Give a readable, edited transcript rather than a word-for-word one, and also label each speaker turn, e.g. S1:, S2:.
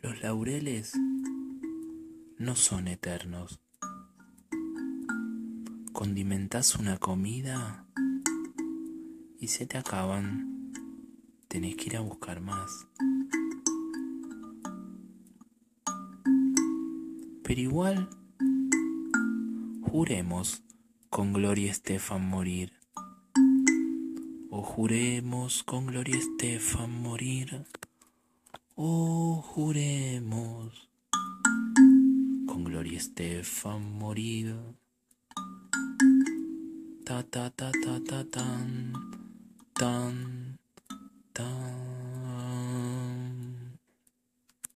S1: Los laureles no son eternos. Condimentás una comida y se te acaban. Tenés que ir a buscar más. Pero igual, juremos con Gloria Estefan morir. O juremos con Gloria Estefan morir. O juremos con Gloria Estefan morir. Ta ta ta ta ta tan tan tan.